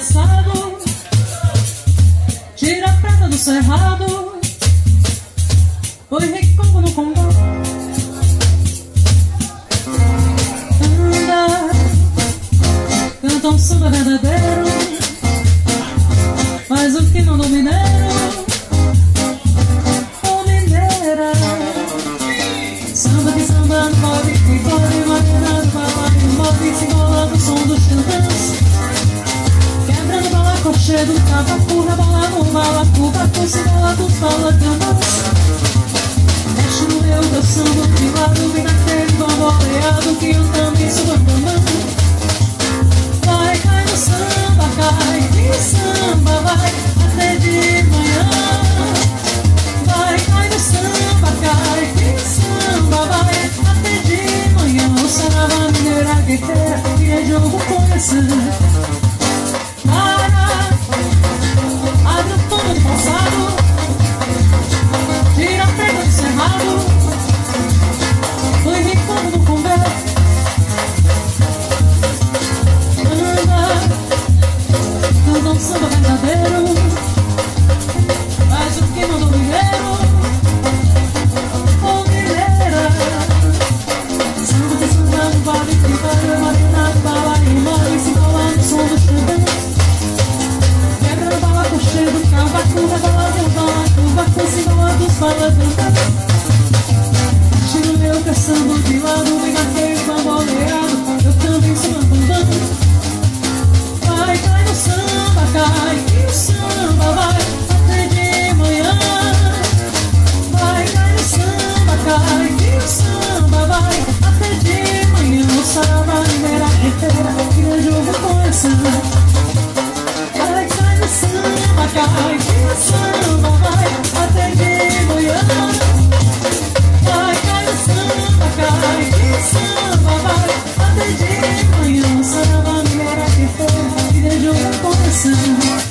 assado, tira a pedra do cerrado, foi ricongo no Congo. Anda, canta um samba verdadeiro, faz o que não do mineiro, ô mineira. Samba que samba no pode, que pode, imaginando bala, que move, se enrola no som dos tantãs. Quebrando bala, cocheiro do cavaco, rebola no balacu, se enrola dos balacãs. Mexe no meu samba de lado, vem naquele bamboleado que eu também sou bambamando. Vai, cai no samba, cai, que samba vai até de manhã. Vai, cai no samba, cai, que samba vai até de manhã. O sarava mineira guerreira, que é jogo começando. Para, abre o pano do calçado, tira a pedra do cerrado, foi rincão no convés. Canta um samba verdadeiro, faz o que mandou mineiro, ô mineira. Samba que samba no vale, que vai marinado, bala e mole, se cola no som dos tantãs. Quebra bala, cocheiro do cavaco, rebola no balacu, se enrola dos balacãs. Tiro meu caçando de lado, vem naquele bamboleado, eu também sou bambambam. Vai, cai no samba, cai, que o samba vai até de manhã. Vai, cai no samba, cai, que o samba vai até de manhã. O sarava mineira guerreira, que é jogo começando. Vai, cai no samba, cai, que o samba vai até de manhã. Vai, cai no samba, cai, que o samba vai até de manhã. O sarava mineira guerreira, que é jogo começando.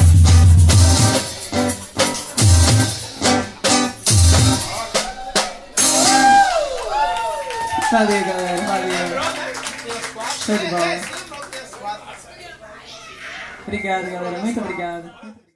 Valeu, galera, valeu. Show de bola. Obrigado, galera, muito obrigado.